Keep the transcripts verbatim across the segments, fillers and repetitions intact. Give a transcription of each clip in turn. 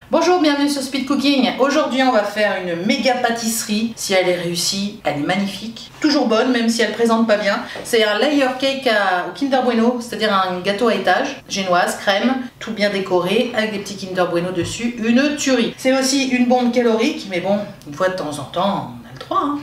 Bonjour, bienvenue sur Speed Cooking. Aujourd'hui on va faire une méga pâtisserie. Si elle est réussie, elle est magnifique. Toujours bonne même si elle présente pas bien. C'est un layer cake à, au Kinder Bueno, c'est-à-dire un gâteau à étage, génoise, crème, tout bien décoré avec des petits Kinder Bueno dessus. Une tuerie. C'est aussi une bombe calorique, mais bon, une fois de temps en temps, on a le droit. Hein.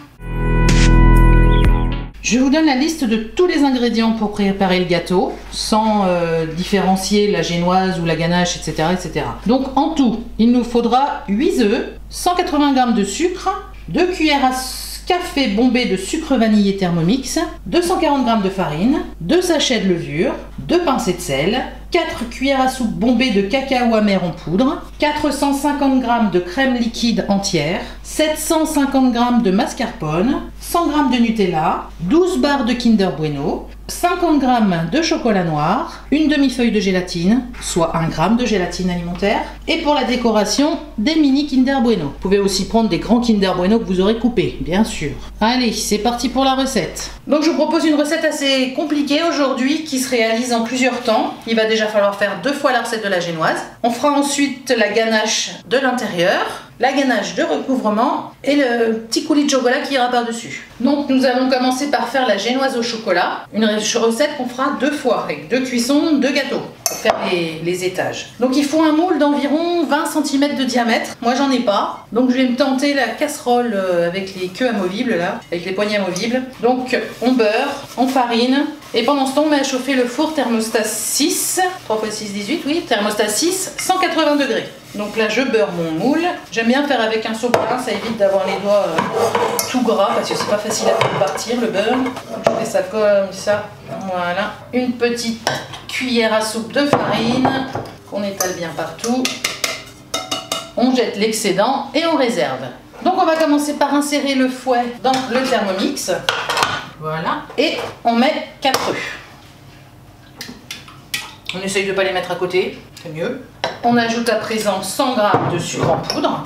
Je vous donne la liste de tous les ingrédients pour préparer le gâteau, sans euh, différencier la génoise ou la ganache, et cetera, et cetera. Donc en tout, il nous faudra huit œufs, cent quatre-vingts grammes de sucre, deux cuillères à café bombées de sucre vanillé Thermomix, deux cent quarante grammes de farine, deux sachets de levure, deux pincées de sel, quatre cuillères à soupe bombées de cacao amer en poudre, quatre cent cinquante grammes de crème liquide entière, sept cent cinquante grammes de mascarpone, cent grammes de Nutella, douze barres de Kinder Bueno, cinquante grammes de chocolat noir, une demi-feuille de gélatine, soit un gramme de gélatine alimentaire, et pour la décoration, des mini Kinder Bueno. Vous pouvez aussi prendre des grands Kinder Bueno que vous aurez coupés, bien sûr. Allez, c'est parti pour la recette. Donc je vous propose une recette assez compliquée aujourd'hui qui se réalise en plusieurs temps. Il va déjà falloir faire deux fois la recette de la génoise. On fera ensuite la ganache de l'intérieur, la ganache de recouvrement et le petit coulis de chocolat qui ira par-dessus. Donc nous allons commencer par faire la génoise au chocolat, une recette qu'on fera deux fois avec deux cuissons, deux gâteaux pour faire les, les étages. Donc il faut un moule d'environ vingt centimètres de diamètre. Moi j'en ai pas, donc je vais me tenter la casserole avec les queues amovibles là, avec les poignées amovibles. Donc on beurre, on farine et pendant ce temps on met à chauffer le four thermostat six, trois fois six, dix-huit, oui, thermostat six, cent quatre-vingts degrés. Donc là je beurre mon moule. J'aime bien faire avec un sopalin, ça évite d'avoir les doigts euh, tout gras parce que c'est pas facile à faire partir le beurre. Donc je fais ça comme ça, voilà. Une petite cuillère à soupe de farine qu'on étale bien partout. On jette l'excédent et on réserve. Donc on va commencer par insérer le fouet dans le Thermomix. Voilà. Et on met quatre œufs. On essaye de ne pas les mettre à côté, c'est mieux. On ajoute à présent cent grammes de sucre en poudre.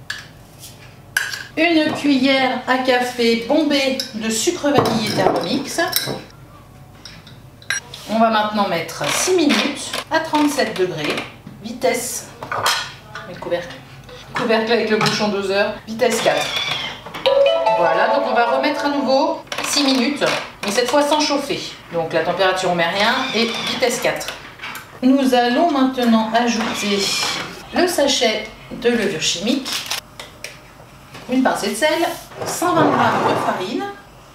Une cuillère à café bombée de sucre vanillé Thermomix. On va maintenant mettre six minutes à trente-sept degrés. Vitesse. Le couvercle. Couvercle avec le bouchon doseur. Vitesse quatre. Voilà, donc on va remettre à nouveau six minutes, mais cette fois sans chauffer. Donc la température on met rien et vitesse quatre. Nous allons maintenant ajouter le sachet de levure chimique, une pincée de sel, cent vingt grammes de farine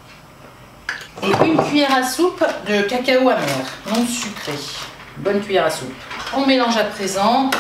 et une cuillère à soupe de cacao amer, non sucré. Bonne cuillère à soupe. On mélange à présent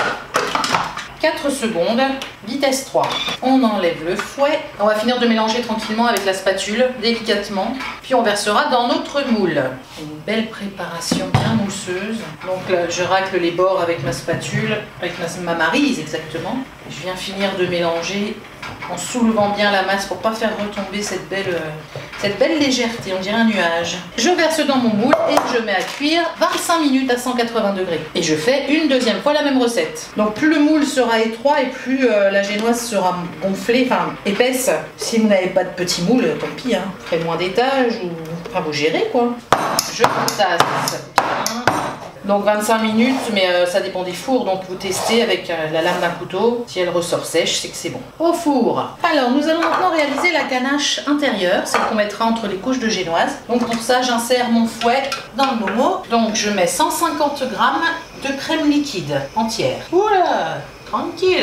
quatre secondes, vitesse trois. On enlève le fouet. On va finir de mélanger tranquillement avec la spatule, délicatement. Puis on versera dans notre moule. Une belle préparation bien mousseuse. Donc là, je racle les bords avec ma spatule, avec ma, ma maryse exactement. Je viens finir de mélanger en soulevant bien la masse pour pas faire retomber cette belle, euh, cette belle légèreté, on dirait un nuage. Je verse dans mon moule et je mets à cuire vingt-cinq minutes à cent quatre-vingts degrés. Et je fais une deuxième fois la même recette. Donc plus le moule sera étroit et plus euh, la génoise sera gonflée, enfin épaisse. Si vous n'avez pas de petit moule, tant pis, hein. Vous ferez moins d'étages ou... Enfin vous gérez quoi. Je tasse bien. Donc vingt-cinq minutes, mais euh, ça dépend des fours, donc vous testez avec euh, la lame d'un couteau. Si elle ressort sèche, c'est que c'est bon. Au four. Alors nous allons maintenant réaliser la ganache intérieure, celle qu'on mettra entre les couches de génoise. Donc pour ça, j'insère mon fouet dans le momo. Donc je mets cent cinquante grammes de crème liquide entière. Oula, tranquille.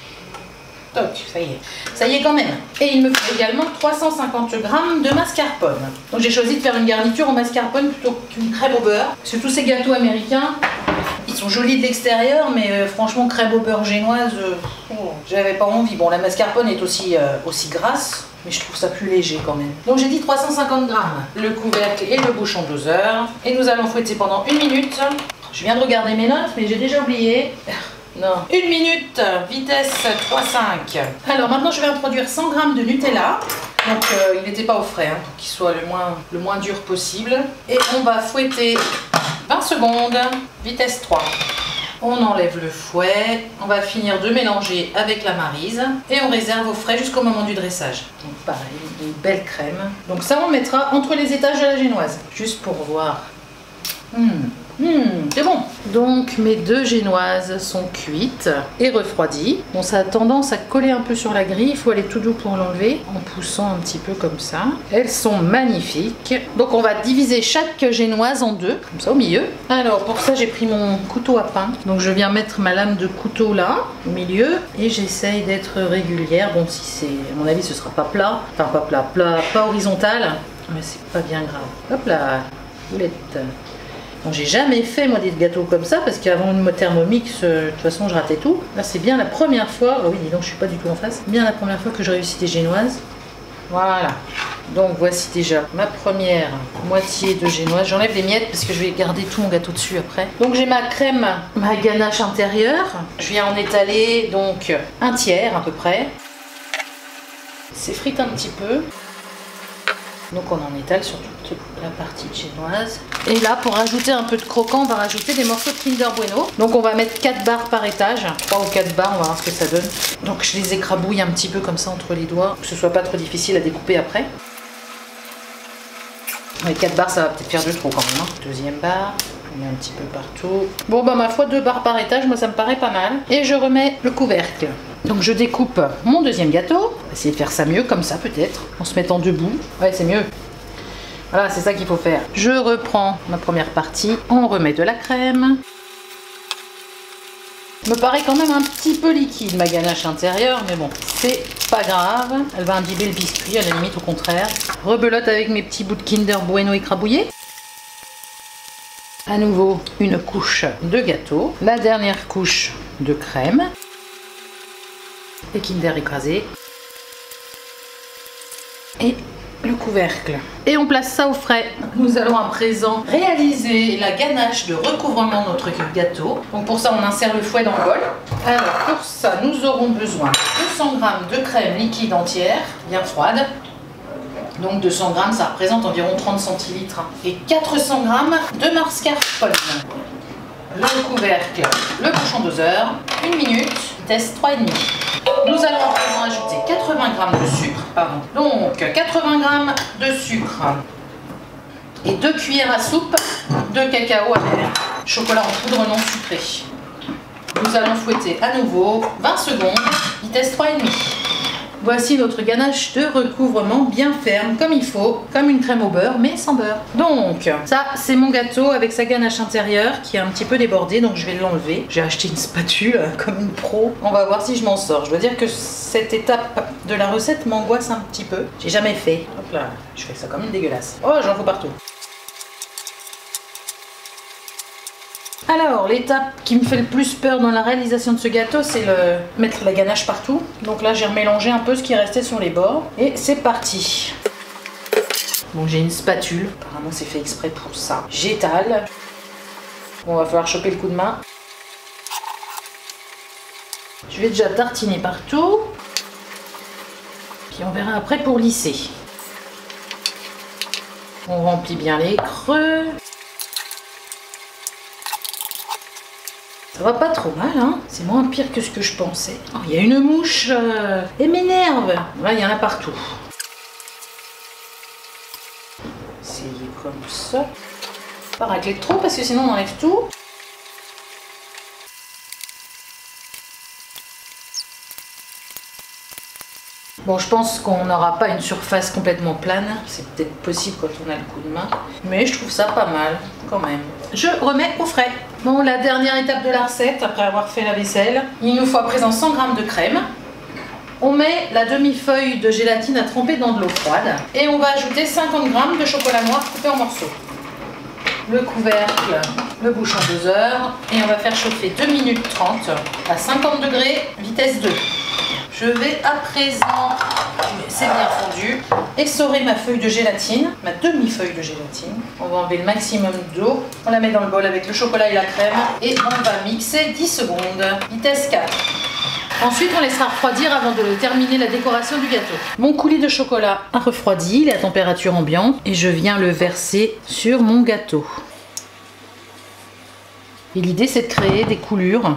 Toc, ça y est. Ça y est quand même. Et il me faut également trois cent cinquante grammes de mascarpone. Donc j'ai choisi de faire une garniture au mascarpone plutôt qu'une crème au beurre. Parce que tous ces gâteaux américains, ils sont jolis de l'extérieur, mais euh, franchement crème au beurre génoise, euh, oh, j'avais pas envie. Bon, la mascarpone est aussi, euh, aussi grasse, mais je trouve ça plus léger quand même. Donc j'ai dit trois cent cinquante grammes. Le couvercle et le bouchon doseur. Et nous allons fouetter pendant une minute. Je viens de regarder mes notes, mais j'ai déjà oublié. Non. Une minute, vitesse trois cinq. Alors maintenant je vais introduire cent grammes de Nutella. Donc euh, il n'était pas au frais, hein, pour qu'il soit le moins, le moins dur possible. Et on va fouetter vingt secondes, vitesse trois. On enlève le fouet, on va finir de mélanger avec la maryse et on réserve au frais jusqu'au moment du dressage. Donc pareil, une belle crème. Donc ça on mettra entre les étages de la génoise, juste pour voir. Mmh. Hum, c'est bon. Donc mes deux génoises sont cuites et refroidies. Bon, ça a tendance à coller un peu sur la grille. Il faut aller tout doux pour l'enlever en poussant un petit peu comme ça. Elles sont magnifiques. Donc on va diviser chaque génoise en deux, comme ça au milieu. Alors pour ça j'ai pris mon couteau à pain. Donc je viens mettre ma lame de couteau là, au milieu. Et j'essaye d'être régulière. Bon, si c'est, à mon avis ce sera pas plat. Enfin pas plat, plat, pas horizontal. Mais c'est pas bien grave. Hop là, boulette. Bon, j'ai jamais fait moi des gâteaux comme ça parce qu'avant le Thermomix, euh, de toute façon je ratais tout. Là c'est bien la première fois, oh oui dis donc je suis pas du tout en face, bien la première fois que je réussis des génoises. Voilà, donc voici déjà ma première moitié de génoise. J'enlève les miettes parce que je vais garder tout mon gâteau dessus après. Donc j'ai ma crème, ma ganache intérieure. Je viens en étaler donc un tiers à peu près. S'effrite un petit peu. Donc on en étale sur toute la partie de génoise. Et là, pour rajouter un peu de croquant, on va rajouter des morceaux de Kinder Bueno. Donc on va mettre quatre barres par étage, trois ou quatre barres, on va voir ce que ça donne. Donc je les écrabouille un petit peu comme ça entre les doigts, que ce soit pas trop difficile à découper après. Les quatre barres, ça va peut-être faire de trop quand même. Hein. Deuxième barre. On met un petit peu partout. Bon bah ma foi, deux barres par étage, moi ça me paraît pas mal. Et je remets le couvercle. Donc je découpe mon deuxième gâteau. On va essayer de faire ça mieux comme ça peut-être, en se mettant debout. Ouais, c'est mieux. Voilà, c'est ça qu'il faut faire. Je reprends ma première partie, on remet de la crème. Me paraît quand même un petit peu liquide ma ganache intérieure, mais bon, c'est pas grave. Elle va imbiber le biscuit, à la limite au contraire. Rebelote avec mes petits bouts de Kinder Bueno écrabouillés. À nouveau, une couche de gâteau. La dernière couche de crème. Et Kinder écrasé. Et le couvercle. Et on place ça au frais. Nous allons à présent réaliser la ganache de recouvrement de notre gâteau. Donc pour ça, on insère le fouet dans le bol. Alors pour ça, nous aurons besoin de deux cents grammes de crème liquide entière, bien froide. Donc deux cents grammes, ça représente environ trente centilitres. Et quatre cents grammes de mascarpone. Le couvercle, le bouchon doseur, une minute, vitesse trois virgule cinq. Nous allons à présent ajouter quatre-vingts grammes de sucre, pardon. Donc quatre-vingts grammes de sucre et deux cuillères à soupe de cacao amer, chocolat en poudre non sucré. Nous allons fouetter à nouveau vingt secondes, vitesse trois virgule cinq. Voici notre ganache de recouvrement bien ferme, comme il faut, comme une crème au beurre, mais sans beurre. Donc, ça, c'est mon gâteau avec sa ganache intérieure qui est un petit peu débordée, donc je vais l'enlever. J'ai acheté une spatule comme une pro. On va voir si je m'en sors. Je dois dire que cette étape de la recette m'angoisse un petit peu. J'ai jamais fait. Hop là, je fais ça comme une dégueulasse. Oh, j'en fous partout. Alors, l'étape qui me fait le plus peur dans la réalisation de ce gâteau, c'est le mettre la ganache partout. Donc là, j'ai remélangé un peu ce qui restait sur les bords. Et c'est parti. Bon, j'ai une spatule. Apparemment, c'est fait exprès pour ça. J'étale. Bon, va falloir choper le coup de main. Je vais déjà tartiner partout. Puis on verra après pour lisser. On remplit bien les creux. Ça va pas trop mal, hein. C'est moins pire que ce que je pensais. Oh, il y a une mouche. Euh, elle m'énerve. Là, il y en a partout. Essayez comme ça. Pas racler trop parce que sinon on enlève tout. Bon, je pense qu'on n'aura pas une surface complètement plane. C'est peut-être possible quand on a le coup de main. Mais je trouve ça pas mal, quand même. Je remets au frais. Bon, la dernière étape de la recette, après avoir fait la vaisselle. Il nous faut à présent cent grammes de crème. On met la demi-feuille de gélatine à tremper dans de l'eau froide. Et on va ajouter cinquante grammes de chocolat noir coupé en morceaux. Le couvercle, le bouchon doseur. Et on va faire chauffer deux minutes trente à cinquante degrés, vitesse deux. Je vais à présent, c'est bien fondu, essorer ma feuille de gélatine, ma demi-feuille de gélatine. On va enlever le maximum d'eau. On la met dans le bol avec le chocolat et la crème. Et on va mixer dix secondes, vitesse quatre. Ensuite, on laissera refroidir avant de terminer la décoration du gâteau. Mon coulis de chocolat a refroidi, il est à température ambiante. Et je viens le verser sur mon gâteau. Et l'idée, c'est de créer des coulures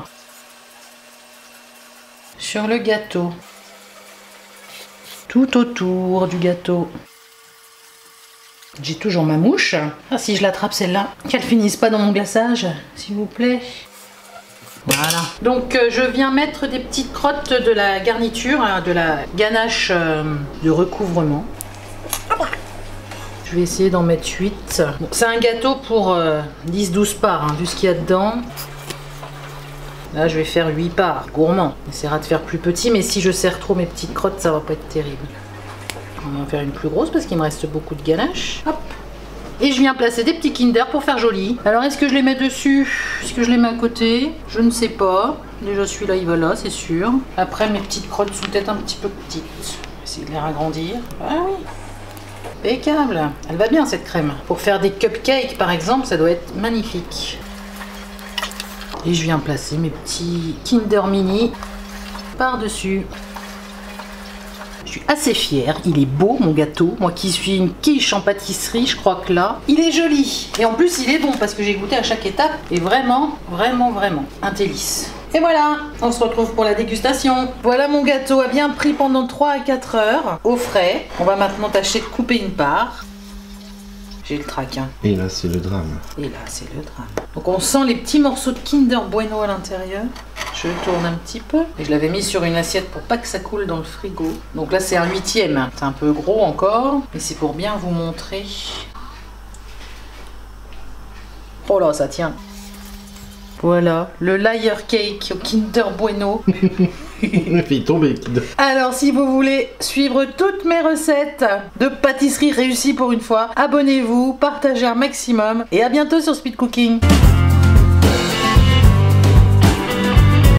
sur le gâteau, tout autour du gâteau. J'ai toujours ma mouche. Ah, si je l'attrape celle-là, qu'elle finisse pas dans mon glaçage, s'il vous plaît. Voilà. Donc euh, je viens mettre des petites crottes de la garniture, hein, de la ganache euh, de recouvrement. Je vais essayer d'en mettre huit. Bon, c'est un gâteau pour euh, dix douze parts, hein, vu ce qu'il y a dedans. Là, je vais faire huit parts. Gourmand. On essaiera de faire plus petit, mais si je serre trop mes petites crottes, ça va pas être terrible. On va en faire une plus grosse parce qu'il me reste beaucoup de ganache. Hop. Et je viens placer des petits Kinder pour faire joli. Alors, est-ce que je les mets dessus? Est-ce que je les mets à côté? Je ne sais pas. Déjà, celui-là, il va là, c'est sûr. Après, mes petites crottes sont peut-être un petit peu petites. Je vais essayer de les agrandir. Ah oui. Impeccable. Elle va bien, cette crème. Pour faire des cupcakes, par exemple, ça doit être magnifique. Et je viens placer mes petits Kinder Mini par-dessus. Je suis assez fière, il est beau mon gâteau. Moi qui suis une quiche en pâtisserie, je crois que là, il est joli. Et en plus, il est bon parce que j'ai goûté à chaque étape. Et vraiment, vraiment, vraiment, un délice. Et voilà, on se retrouve pour la dégustation. Voilà, mon gâteau a bien pris pendant trois à quatre heures au frais. On va maintenant tâcher de couper une part. J'ai le trac, hein. Et là, c'est le drame. Et là, c'est le drame. Donc on sent les petits morceaux de Kinder Bueno à l'intérieur. Je tourne un petit peu. Et je l'avais mis sur une assiette pour pas que ça coule dans le frigo. Donc là, c'est un huitième. C'est un peu gros encore. Mais c'est pour bien vous montrer. Oh là, ça tient. Voilà, le layer cake au Kinder Bueno. Il fait tomber. Alors, si vous voulez suivre toutes mes recettes de pâtisserie réussies pour une fois, abonnez-vous, partagez un maximum et à bientôt sur Speed Cooking.